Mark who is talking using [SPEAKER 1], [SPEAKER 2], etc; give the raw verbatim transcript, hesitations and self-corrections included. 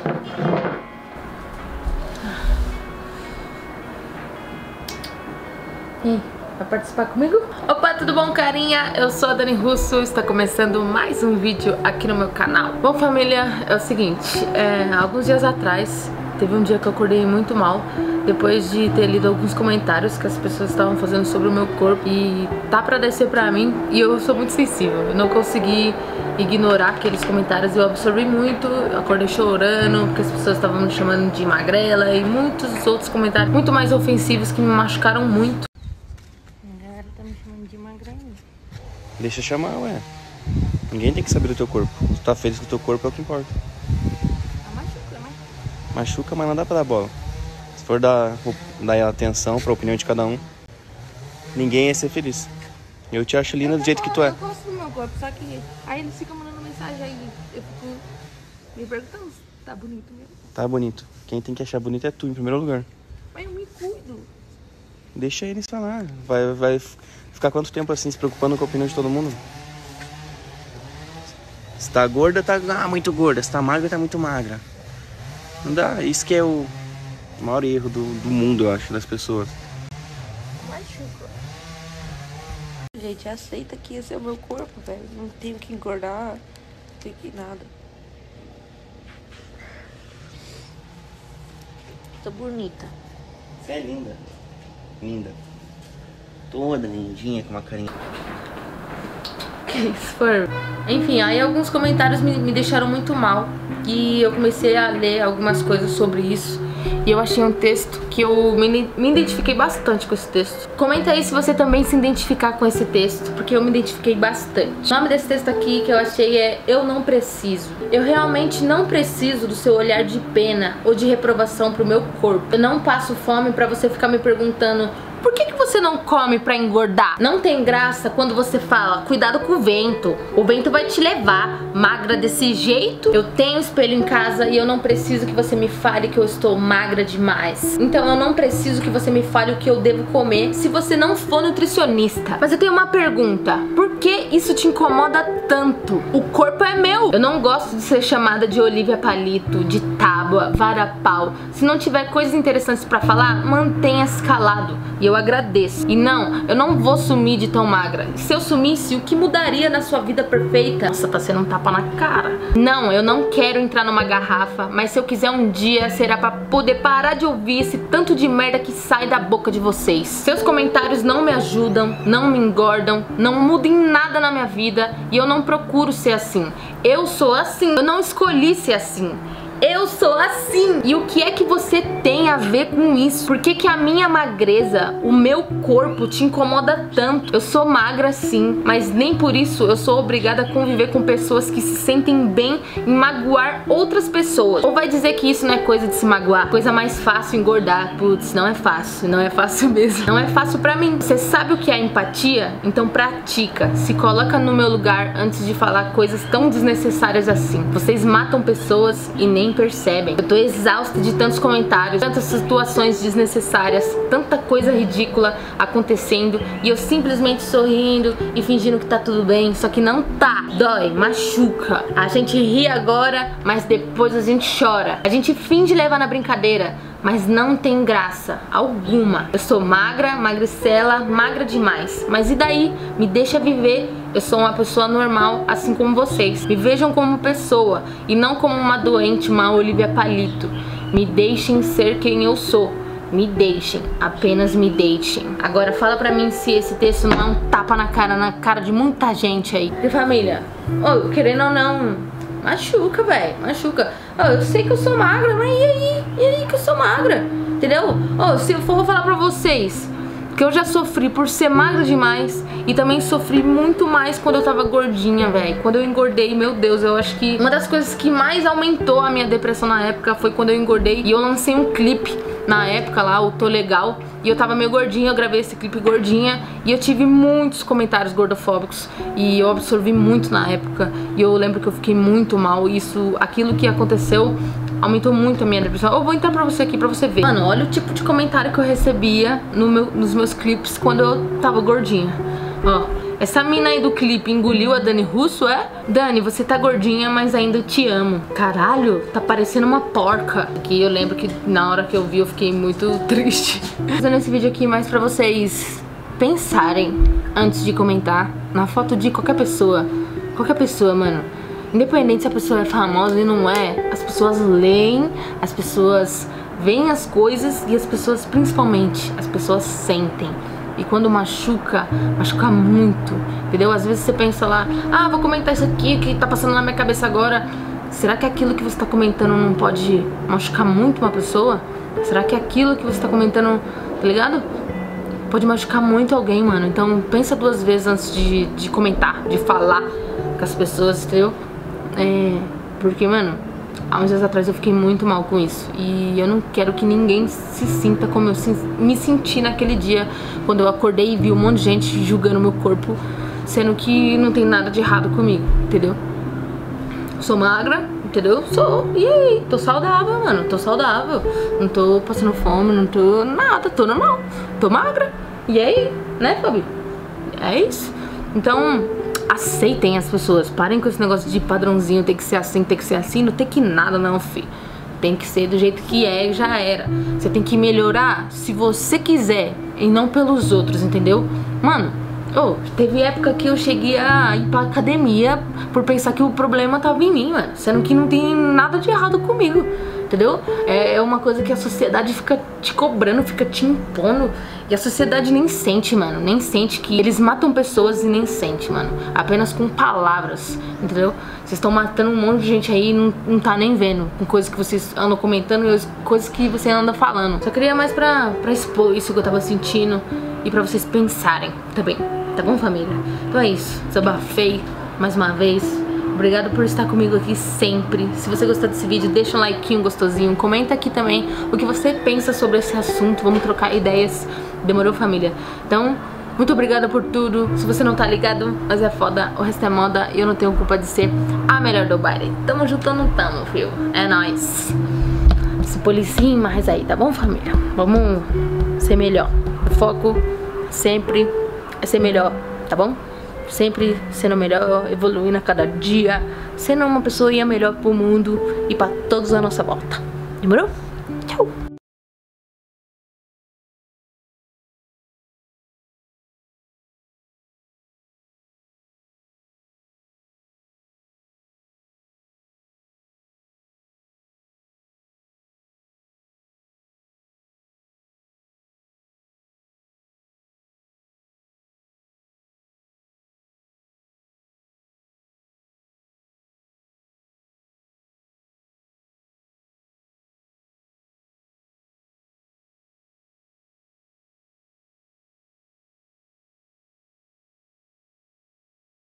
[SPEAKER 1] E aí, vai participar comigo? Opa, tudo bom, carinha? Eu sou a Dani Russo, está começando mais um vídeo aqui no meu canal. Bom, família, é o seguinte, é, alguns dias atrás, teve um dia que eu acordei muito mal, depois de ter lido alguns comentários que as pessoas estavam fazendo sobre o meu corpo, e tá pra descer pra mim, e eu sou muito sensível, eu não consegui ignorar aqueles comentários, eu absorvi muito, acordei chorando, porque as pessoas estavam me chamando de magrela, e muitos outros comentários muito mais ofensivos que me machucaram muito.
[SPEAKER 2] Deixa eu chamar, ué. Ninguém tem que saber do teu corpo. Se tu tá feliz com o teu corpo é o que importa.
[SPEAKER 1] Machuca, né?
[SPEAKER 2] Machuca, mas não dá pra dar bola. Se for dar, dar atenção pra opinião de cada um, ninguém ia ser feliz. Eu te acho linda do jeito que tu é.
[SPEAKER 1] Eu gosto do meu corpo, só que aí eles ficam mandando mensagem aí. Eu fico me perguntando se tá bonito mesmo.
[SPEAKER 2] Tá bonito. Quem tem que achar bonito é tu, em primeiro lugar.
[SPEAKER 1] Mas eu me cuido.
[SPEAKER 2] Deixa eles falar. Vai, vai ficar quanto tempo assim se preocupando com a opinião de todo mundo? Se tá gorda, tá ah, muito gorda. Se tá magra, tá muito magra. Não dá. Isso que é o maior erro do, do mundo, eu acho, das pessoas.
[SPEAKER 1] Machuca. Gente, aceita que esse é o meu corpo, velho. Não tenho que engordar, não tenho que nada. Tô bonita.
[SPEAKER 2] Você é linda. Linda. Toda lindinha, com uma carinha.
[SPEAKER 1] Que isso, for? Enfim, aí alguns comentários me, me deixaram muito mal. E eu comecei a ler algumas coisas sobre isso. E eu achei um texto que eu me, me identifiquei bastante com esse texto. Comenta aí se você também se identificar com esse texto, porque eu me identifiquei bastante. O nome desse texto aqui que eu achei é Eu Não Preciso. Eu realmente não preciso do seu olhar de pena ou de reprovação pro meu corpo. Eu não passo fome pra você ficar me perguntando: por que que você não come pra engordar? Não tem graça quando você fala: cuidado com o vento, o vento vai te levar. Magra desse jeito? Eu tenho espelho em casa e eu não preciso que você me fale que eu estou magra demais. Então eu não preciso que você me fale o que eu devo comer se você não for nutricionista. Mas eu tenho uma pergunta: por que isso te incomoda tanto? O corpo é meu. Eu não gosto de ser chamada de Olivia Palito, de tábua, vara-pau. Se não tiver coisas interessantes pra falar, mantenha-se calado. E eu Eu agradeço. E não, eu não vou sumir de tão magra. Se eu sumisse, o que mudaria na sua vida perfeita? Nossa, tá sendo um tapa na cara. Não, eu não quero entrar numa garrafa, mas se eu quiser um dia, será pra poder parar de ouvir esse tanto de merda que sai da boca de vocês. Seus comentários não me ajudam, não me engordam, não mudam em nada na minha vida, e eu não procuro ser assim. Eu sou assim, eu não escolhi ser assim. Eu sou assim. E o que é que você tem a ver com isso? Por que que a minha magreza, o meu corpo te incomoda tanto? Eu sou magra sim, mas nem por isso eu sou obrigada a conviver com pessoas que se sentem bem em magoar outras pessoas. Ou vai dizer que isso não é coisa de se magoar? Coisa mais fácil engordar. Putz, não é fácil, não é fácil mesmo. Não é fácil pra mim. Você sabe o que é empatia? Então pratica. Se coloca no meu lugar antes de falar coisas tão desnecessárias assim. Vocês matam pessoas e nem percebem. Eu tô exausta de tantos comentários, tantas situações desnecessárias, tanta coisa ridícula acontecendo, e eu simplesmente sorrindo e fingindo que tá tudo bem, só que não tá. Dói, machuca. A gente ri agora, mas depois a gente chora. A gente finge levar na brincadeira, mas não tem graça alguma. Eu sou magra, magricela, magra demais. Mas e daí? Me deixa viver. Eu sou uma pessoa normal, assim como vocês. Me vejam como pessoa e não como uma doente, uma Olivia Palito. Me deixem ser quem eu sou. Me deixem, apenas me deixem. Agora fala pra mim se esse texto não é um tapa na cara, na cara de muita gente aí. E família, oh, querendo ou não, machuca, velho, machuca. Oh, eu sei que eu sou magra, mas e aí? E aí que eu sou magra? Entendeu? Oh, se eu for falar pra vocês que eu já sofri por ser magra demais, e também sofri muito mais quando eu tava gordinha, velho. Quando eu engordei, meu Deus, eu acho que uma das coisas que mais aumentou a minha depressão na época foi quando eu engordei. E eu lancei um clipe na época lá, o Tô Legal, e eu tava meio gordinha, eu gravei esse clipe gordinha, e eu tive muitos comentários gordofóbicos, e eu absorvi muito na época, e eu lembro que eu fiquei muito mal. Isso, aquilo que aconteceu aumentou muito a minha depressão. Eu vou entrar pra você aqui pra você ver. Mano, olha o tipo de comentário que eu recebia no meu, nos meus clipes quando eu tava gordinha. Ó, Essa mina aí do clipe engoliu a Dani Russo, é? Dani, você tá gordinha, mas ainda te amo. Caralho, tá parecendo uma porca. Aqui eu lembro que na hora que eu vi eu fiquei muito triste. Fazendo esse vídeo aqui mais pra vocês pensarem antes de comentar na foto de qualquer pessoa. Qualquer pessoa, mano. Independente se a pessoa é famosa e não é, as pessoas leem, as pessoas veem as coisas e as pessoas, principalmente, as pessoas sentem. E quando machuca, machuca muito, entendeu? Às vezes você pensa lá, ah, vou comentar isso aqui que tá passando na minha cabeça agora. Será que aquilo que você tá comentando não pode machucar muito uma pessoa? Será que aquilo que você tá comentando, tá ligado? Pode machucar muito alguém, mano. Então pensa duas vezes antes de, de comentar, de falar com as pessoas, entendeu? É, porque, mano, há uns dias atrás eu fiquei muito mal com isso. E eu não quero que ninguém se sinta como eu me senti naquele dia, quando eu acordei e vi um monte de gente julgando meu corpo, sendo que não tem nada de errado comigo, entendeu? Sou magra, entendeu? Sou. E aí? Tô saudável, mano. Tô saudável. Não tô passando fome, não tô nada. Tô normal. Tô magra. E aí? Né, Fabi? É isso. Então, aceitem as pessoas. Parem com esse negócio de padrãozinho, tem que ser assim, tem que ser assim. Não tem que nada, não, fi. Tem que ser do jeito que é e já era. Você tem que melhorar se você quiser e não pelos outros, entendeu? Mano, oh, teve época que eu cheguei a ir pra academia por pensar que o problema tava em mim, mano. Sendo que não tem nada de errado comigo, entendeu? É uma coisa que a sociedade fica te cobrando, fica te impondo. E a sociedade nem sente, mano. Nem sente que eles matam pessoas e nem sente, mano. Apenas com palavras, entendeu? Vocês estão matando um monte de gente aí e não, não tá nem vendo. Com coisas que vocês andam comentando e coisas que você anda falando. Só queria mais pra, pra expor isso que eu tava sentindo e pra vocês pensarem também. Tá bom, família? Então é isso. Desabafei mais uma vez. Obrigado por estar comigo aqui sempre. Se você gostou desse vídeo, deixa um like gostosinho. Comenta aqui também o que você pensa sobre esse assunto. Vamos trocar ideias. Demorou, família? Então, muito obrigada por tudo. Se você não tá ligado, nós é foda, o resto é moda. E eu não tenho culpa de ser a melhor do baile. Tamo junto ou não tamo, filho? É nóis. Se policie mais aí, tá bom, família? Vamos ser melhor. O foco sempre é ser melhor, tá bom? Sempre sendo melhor, evoluindo a cada dia, sendo uma pessoa melhor pro mundo e pra todos à nossa volta. Demorou? Tchau!